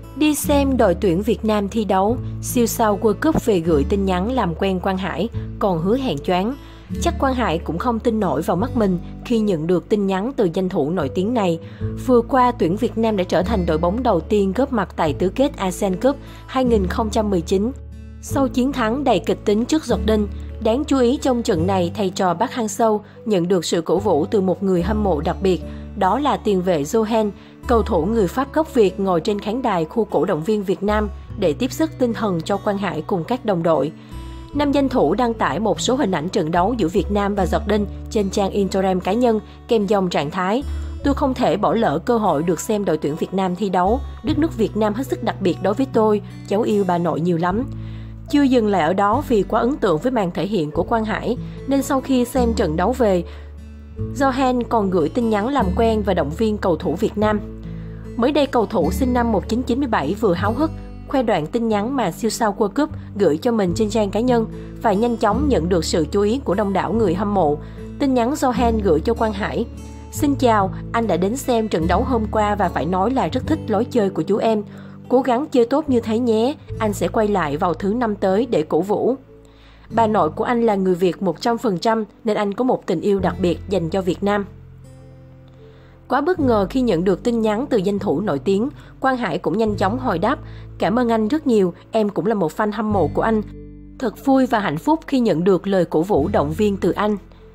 Đi xem đội tuyển Việt Nam thi đấu, siêu sao World Cup về gửi tin nhắn làm quen Quang Hải, còn hứa hẹn choáng. Chắc Quang Hải cũng không tin nổi vào mắt mình khi nhận được tin nhắn từ danh thủ nổi tiếng này. Vừa qua, tuyển Việt Nam đã trở thành đội bóng đầu tiên góp mặt tại tứ kết ASEAN Cup 2019. Sau chiến thắng đầy kịch tính trước Jordan, đáng chú ý trong trận này, thầy trò Park Hang-seo nhận được sự cổ vũ từ một người hâm mộ đặc biệt, đó là tiền vệ Johan, cầu thủ người Pháp gốc Việt ngồi trên khán đài khu cổ động viên Việt Nam để tiếp sức tinh thần cho Quang Hải cùng các đồng đội. Nam danh thủ đăng tải một số hình ảnh trận đấu giữa Việt Nam và Jordan trên trang Instagram cá nhân kèm dòng trạng thái: "Tôi không thể bỏ lỡ cơ hội được xem đội tuyển Việt Nam thi đấu. Đất nước Việt Nam hết sức đặc biệt đối với tôi. Cháu yêu bà nội nhiều lắm." Chưa dừng lại ở đó, vì quá ấn tượng với màn thể hiện của Quang Hải, nên sau khi xem trận đấu về, Johan còn gửi tin nhắn làm quen và động viên cầu thủ Việt Nam. Mới đây, cầu thủ sinh năm 1997 vừa háo hức khoe đoạn tin nhắn mà siêu sao World Cup gửi cho mình trên trang cá nhân và nhanh chóng nhận được sự chú ý của đông đảo người hâm mộ. Tin nhắn Johan gửi cho Quang Hải: "Xin chào, anh đã đến xem trận đấu hôm qua và phải nói là rất thích lối chơi của chú em. Cố gắng chơi tốt như thế nhé, anh sẽ quay lại vào thứ 5 tới để cổ vũ. Bà nội của anh là người Việt 100% nên anh có một tình yêu đặc biệt dành cho Việt Nam." Quá bất ngờ khi nhận được tin nhắn từ danh thủ nổi tiếng, Quang Hải cũng nhanh chóng hồi đáp: "Cảm ơn anh rất nhiều, em cũng là một fan hâm mộ của anh. Thật vui và hạnh phúc khi nhận được lời cổ vũ động viên từ anh."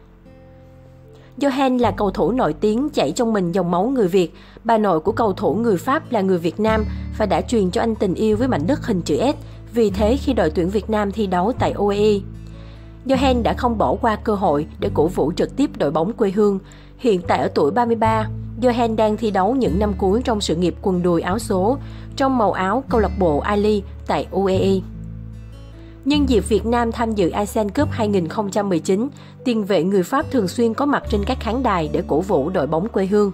Johan là cầu thủ nổi tiếng chảy trong mình dòng máu người Việt. Bà nội của cầu thủ người Pháp là người Việt Nam và đã truyền cho anh tình yêu với mảnh đất hình chữ S. Vì thế, khi đội tuyển Việt Nam thi đấu tại UAE, Johan đã không bỏ qua cơ hội để cổ vũ trực tiếp đội bóng quê hương. Hiện tại ở tuổi 33, Johan đang thi đấu những năm cuối trong sự nghiệp quần đùi áo số trong màu áo câu lạc bộ Ali tại UAE. Nhân dịp Việt Nam tham dự ASEAN Cup 2019, tiền vệ người Pháp thường xuyên có mặt trên các khán đài để cổ vũ đội bóng quê hương.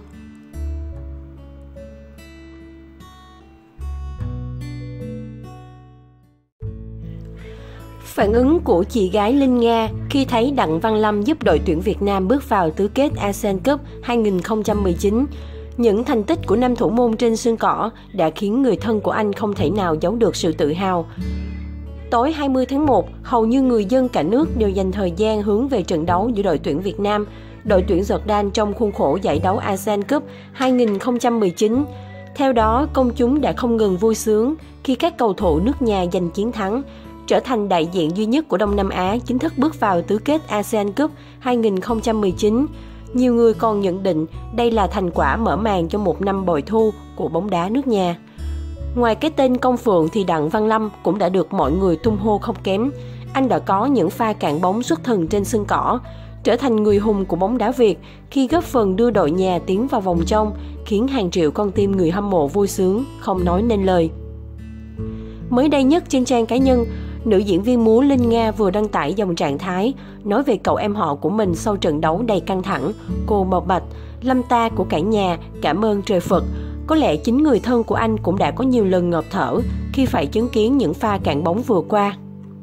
Phản ứng của chị gái Linh Nga khi thấy Đặng Văn Lâm giúp đội tuyển Việt Nam bước vào tứ kết ASEAN Cup 2019. Những thành tích của nam thủ môn trên sân cỏ đã khiến người thân của anh không thể nào giấu được sự tự hào. Tối 20 tháng 1, hầu như người dân cả nước đều dành thời gian hướng về trận đấu giữa đội tuyển Việt Nam, đội tuyển Jordan trong khuôn khổ giải đấu ASEAN Cup 2019. Theo đó, công chúng đã không ngừng vui sướng khi các cầu thủ nước nhà giành chiến thắng, trở thành đại diện duy nhất của Đông Nam Á chính thức bước vào tứ kết ASEAN Cup 2019. Nhiều người còn nhận định đây là thành quả mở màn cho một năm bội thu của bóng đá nước nhà. Ngoài cái tên công phượng thì Đặng Văn Lâm cũng đã được mọi người tung hô không kém. Anh đã có những pha cản bóng xuất thần trên sân cỏ, trở thành người hùng của bóng đá Việt khi góp phần đưa đội nhà tiến vào vòng trong, khiến hàng triệu con tim người hâm mộ vui sướng, không nói nên lời. Mới đây nhất trên trang cá nhân, nữ diễn viên múa Linh Nga vừa đăng tải dòng trạng thái nói về cậu em họ của mình sau trận đấu đầy căng thẳng. Cô bộc bạch: "Lâm ta của cả nhà, cảm ơn trời Phật. Có lẽ chính người thân của anh cũng đã có nhiều lần ngộp thở khi phải chứng kiến những pha cản bóng vừa qua."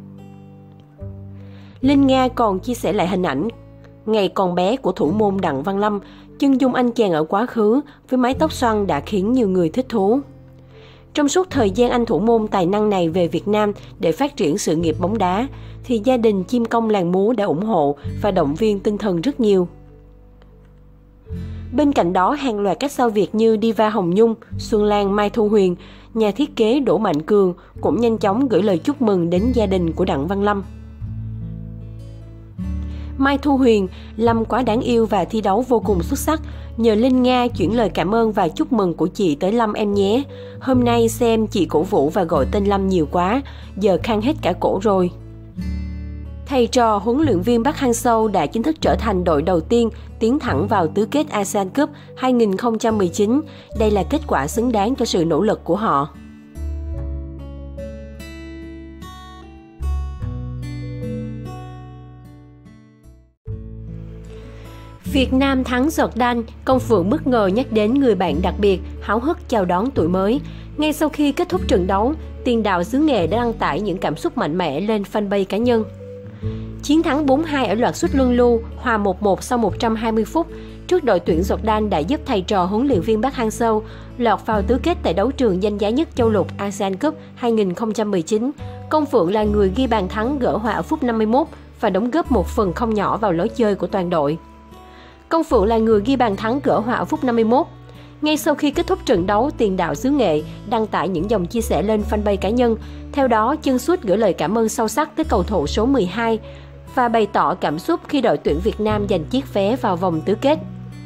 Linh Nga còn chia sẻ lại hình ảnh ngày còn bé của thủ môn Đặng Văn Lâm. Chân dung anh chàng ở quá khứ với mái tóc xoăn đã khiến nhiều người thích thú. Trong suốt thời gian anh thủ môn tài năng này về Việt Nam để phát triển sự nghiệp bóng đá, thì gia đình chim công làng múa đã ủng hộ và động viên tinh thần rất nhiều. Bên cạnh đó, hàng loạt các sao Việt như Diva Hồng Nhung, Xuân Lan, Mai Thu Huyền, nhà thiết kế Đỗ Mạnh Cường cũng nhanh chóng gửi lời chúc mừng đến gia đình của Đặng Văn Lâm. Mai Thu Huyền: "Lâm quá đáng yêu và thi đấu vô cùng xuất sắc. Nhờ Linh Nga chuyển lời cảm ơn và chúc mừng của chị tới Lâm em nhé. Hôm nay xem chị cổ vũ và gọi tên Lâm nhiều quá, giờ khang hết cả cổ rồi." Thầy trò huấn luyện viên Park Hang-seo đã chính thức trở thành đội đầu tiên tiến thẳng vào tứ kết ASEAN Cup 2019. Đây là kết quả xứng đáng cho sự nỗ lực của họ. Việt Nam thắng Jordan, Công Phượng bất ngờ nhắc đến người bạn đặc biệt, háo hức chào đón tuổi mới. Ngay sau khi kết thúc trận đấu, tiền đạo xứ Nghệ đã đăng tải những cảm xúc mạnh mẽ lên fanpage cá nhân. Chiến thắng 4-2 ở loạt sút luân lưu, hòa 1-1 sau 120 phút trước đội tuyển Jordan đã giúp thầy trò huấn luyện viên Park Hang-seo lọt vào tứ kết tại đấu trường danh giá nhất châu lục ASEAN Cup 2019. Công Phượng là người ghi bàn thắng gỡ hòa ở phút 51 và đóng góp một phần không nhỏ vào lối chơi của toàn đội. Công Phượng là người ghi bàn thắng gỡ hòa ở phút 51. Ngay sau khi kết thúc trận đấu, tiền đạo xứ Nghệ đăng tải những dòng chia sẻ lên fanpage cá nhân. Theo đó, Chân Sút gửi lời cảm ơn sâu sắc tới cầu thủ số 12 và bày tỏ cảm xúc khi đội tuyển Việt Nam giành chiếc vé vào vòng tứ kết.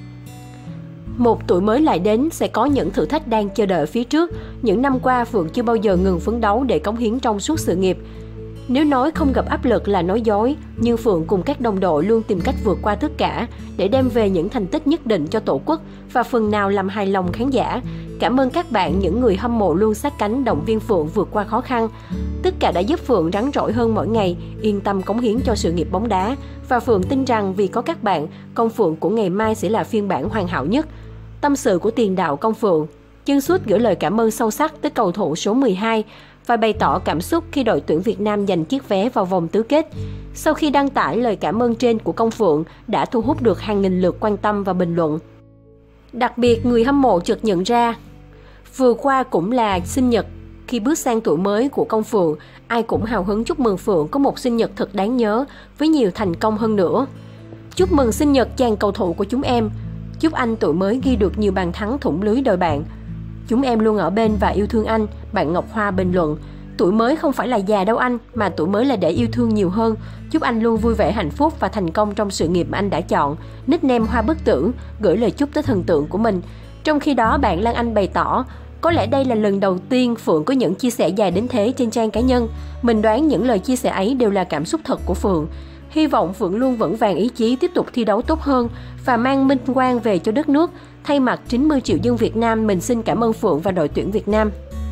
Một tuổi mới lại đến, sẽ có những thử thách đang chờ đợi phía trước. Những năm qua, Phượng chưa bao giờ ngừng phấn đấu để cống hiến trong suốt sự nghiệp. Nếu nói không gặp áp lực là nói dối, nhưng Phượng cùng các đồng đội luôn tìm cách vượt qua tất cả để đem về những thành tích nhất định cho Tổ quốc và phần nào làm hài lòng khán giả. Cảm ơn các bạn, những người hâm mộ luôn sát cánh động viên Phượng vượt qua khó khăn. Tất cả đã giúp Phượng rắn rỏi hơn mỗi ngày, yên tâm cống hiến cho sự nghiệp bóng đá. Và Phượng tin rằng vì có các bạn, Công Phượng của ngày mai sẽ là phiên bản hoàn hảo nhất. Tâm sự của tiền đạo Công Phượng. Chân Sút gửi lời cảm ơn sâu sắc tới cầu thủ số 12 và bày tỏ cảm xúc khi đội tuyển Việt Nam giành chiếc vé vào vòng tứ kết. Sau khi đăng tải lời cảm ơn trên của Công Phượng đã thu hút được hàng nghìn lượt quan tâm và bình luận. Đặc biệt, người hâm mộ chợt nhận ra, vừa qua cũng là sinh nhật. Khi bước sang tuổi mới của Công Phượng, ai cũng hào hứng chúc mừng Phượng có một sinh nhật thật đáng nhớ với nhiều thành công hơn nữa. Chúc mừng sinh nhật chàng cầu thủ của chúng em. Chúc anh tuổi mới ghi được nhiều bàn thắng thủng lưới đội bạn. Chúng em luôn ở bên và yêu thương anh, bạn Ngọc Hoa bình luận. Tuổi mới không phải là già đâu anh, mà tuổi mới là để yêu thương nhiều hơn. Chúc anh luôn vui vẻ, hạnh phúc và thành công trong sự nghiệp mà anh đã chọn. Nickname Hoa Bất Tử gửi lời chúc tới thần tượng của mình. Trong khi đó, bạn Lan Anh bày tỏ, có lẽ đây là lần đầu tiên Phượng có những chia sẻ dài đến thế trên trang cá nhân. Mình đoán những lời chia sẻ ấy đều là cảm xúc thật của Phượng. Hy vọng Phượng luôn vững vàng ý chí tiếp tục thi đấu tốt hơn và mang vinh quang về cho đất nước. Thay mặt 90 triệu dân Việt Nam, mình xin cảm ơn Phượng và đội tuyển Việt Nam.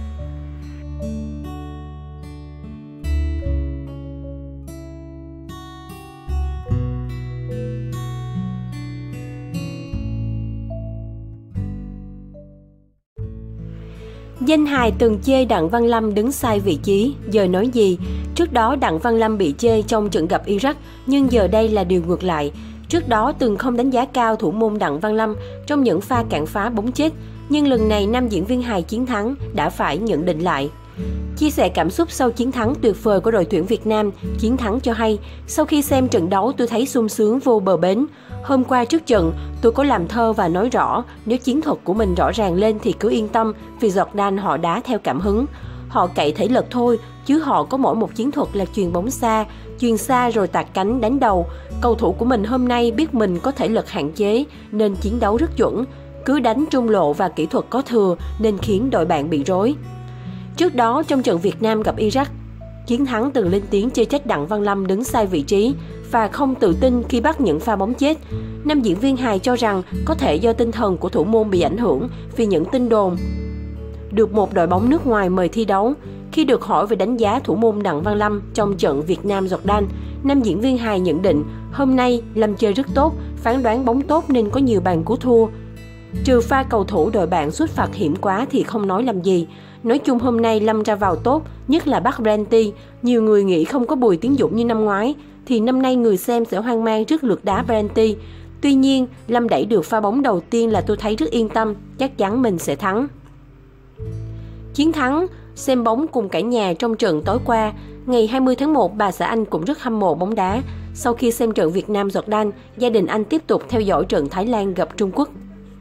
Danh hài từng chê Đặng Văn Lâm đứng sai vị trí, giờ nói gì? Trước đó Đặng Văn Lâm bị chê trong trận gặp Iraq, nhưng giờ đây là điều ngược lại. Trước đó từng không đánh giá cao thủ môn Đặng Văn Lâm trong những pha cản phá bóng chết, nhưng lần này nam diễn viên hài chiến thắng đã phải nhận định lại. Chia sẻ cảm xúc sau chiến thắng tuyệt vời của đội tuyển Việt Nam, chiến thắng cho hay, sau khi xem trận đấu tôi thấy sung sướng vô bờ bến. Hôm qua trước trận, tôi có làm thơ và nói rõ, nếu chiến thuật của mình rõ ràng lên thì cứ yên tâm, vì Jordan họ đá theo cảm hứng. Họ cậy thể lực thôi, chứ họ có mỗi một chiến thuật là chuyền bóng xa, chuyền xa rồi tạt cánh đánh đầu. Cầu thủ của mình hôm nay biết mình có thể lực hạn chế, nên chiến đấu rất chuẩn. Cứ đánh trung lộ và kỹ thuật có thừa nên khiến đội bạn bị rối. Trước đó, trong trận Việt Nam gặp Iraq, chiến thắng từng lên tiếng chê trách Đặng Văn Lâm đứng sai vị trí và không tự tin khi bắt những pha bóng chết. Nam diễn viên hài cho rằng có thể do tinh thần của thủ môn bị ảnh hưởng vì những tin đồn được một đội bóng nước ngoài mời thi đấu. Khi được hỏi về đánh giá thủ môn Đặng Văn Lâm trong trận Việt Nam-Jordan, nam diễn viên hài nhận định hôm nay Lâm chơi rất tốt, phán đoán bóng tốt nên có nhiều bàn cứu thua. Trừ pha cầu thủ đội bạn sút phạt hiểm quá thì không nói làm gì. Nói chung hôm nay Lâm ra vào tốt, nhất là bắt penalty. Nhiều người nghĩ không có Bùi Tiến Dũng như năm ngoái, thì năm nay người xem sẽ hoang mang trước lượt đá penalty. Tuy nhiên, Lâm đẩy được pha bóng đầu tiên là tôi thấy rất yên tâm, chắc chắn mình sẽ thắng. Chiến thắng, xem bóng cùng cả nhà trong trận tối qua. Ngày 20 tháng 1, bà xã Anh cũng rất hâm mộ bóng đá. Sau khi xem trận Việt Nam-Jordan, gia đình anh tiếp tục theo dõi trận Thái Lan gặp Trung Quốc.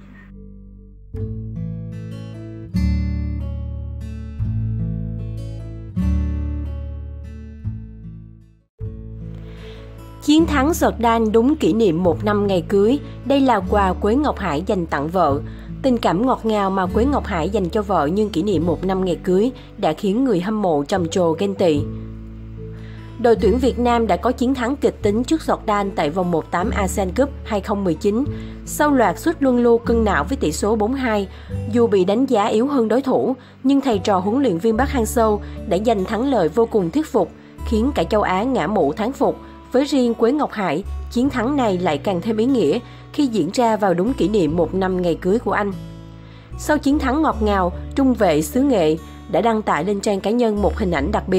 Chiến thắng Jordan đúng kỷ niệm 1 năm ngày cưới. Đây là quà Quế Ngọc Hải dành tặng vợ. Tình cảm ngọt ngào mà Quế Ngọc Hải dành cho vợ nhân kỷ niệm 1 năm ngày cưới đã khiến người hâm mộ trầm trồ ghen tị. Đội tuyển Việt Nam đã có chiến thắng kịch tính trước Jordan tại vòng 1/8 ASEAN Cup 2019 sau loạt sút luân lưu cân não với tỷ số 4-2. Dù bị đánh giá yếu hơn đối thủ, nhưng thầy trò huấn luyện viên Park Hang-seo đã giành thắng lợi vô cùng thuyết phục, khiến cả châu Á ngã mũ thán phục. Với riêng Quế Ngọc Hải, chiến thắng này lại càng thêm ý nghĩa khi diễn ra vào đúng kỷ niệm 1 năm ngày cưới của anh. Sau chiến thắng ngọt ngào, trung vệ xứ Nghệ đã đăng tải lên trang cá nhân một hình ảnh đặc biệt.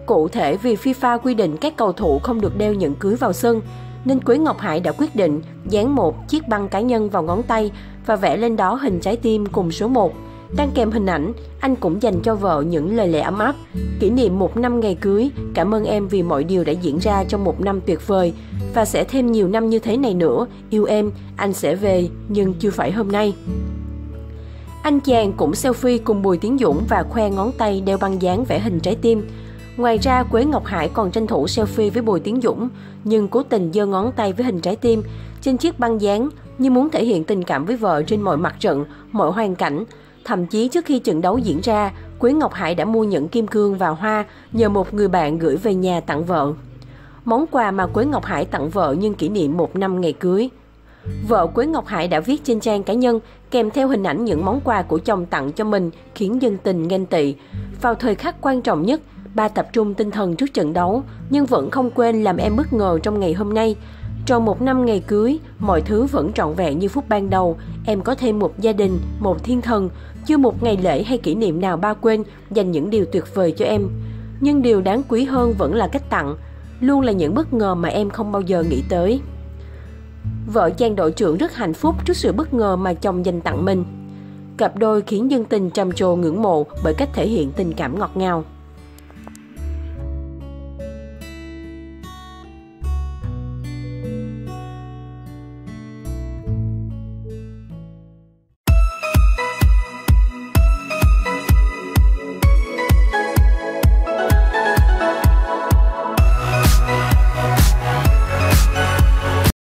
Cụ thể vì FIFA quy định các cầu thủ không được đeo nhẫn cưới vào sân, nên Quế Ngọc Hải đã quyết định dán một chiếc băng cá nhân vào ngón tay và vẽ lên đó hình trái tim cùng số 1. Đăng kèm hình ảnh, anh cũng dành cho vợ những lời lẽ ấm áp. Kỷ niệm 1 năm ngày cưới, cảm ơn em vì mọi điều đã diễn ra trong 1 năm tuyệt vời. Và sẽ thêm nhiều năm như thế này nữa, yêu em, anh sẽ về, nhưng chưa phải hôm nay. Anh chàng cũng selfie cùng Bùi Tiến Dũng và khoe ngón tay đeo băng dán vẽ hình trái tim. Ngoài ra, Quế Ngọc Hải còn tranh thủ selfie với Bùi Tiến Dũng, nhưng cố tình giơ ngón tay với hình trái tim trên chiếc băng dán như muốn thể hiện tình cảm với vợ trên mọi mặt trận, mọi hoàn cảnh. Thậm chí trước khi trận đấu diễn ra, Quế Ngọc Hải đã mua nhẫn kim cương và hoa nhờ một người bạn gửi về nhà tặng vợ. Món quà mà Quế Ngọc Hải tặng vợ nhân kỷ niệm 1 năm ngày cưới. Vợ Quế Ngọc Hải đã viết trên trang cá nhân kèm theo hình ảnh những món quà của chồng tặng cho mình khiến dân tình ghen tị. Vào thời khắc quan trọng nhất, ba tập trung tinh thần trước trận đấu nhưng vẫn không quên làm em bất ngờ trong ngày hôm nay. Tròn 1 năm ngày cưới, mọi thứ vẫn trọn vẹn như phút ban đầu. Em có thêm một gia đình, một thiên thần. Chưa một ngày lễ hay kỷ niệm nào ba quên dành những điều tuyệt vời cho em. Nhưng điều đáng quý hơn vẫn là cách tặng. Luôn là những bất ngờ mà em không bao giờ nghĩ tới. Vợ chàng đội trưởng rất hạnh phúc trước sự bất ngờ mà chồng dành tặng mình. Cặp đôi khiến dân tình trầm trồ ngưỡng mộ bởi cách thể hiện tình cảm ngọt ngào.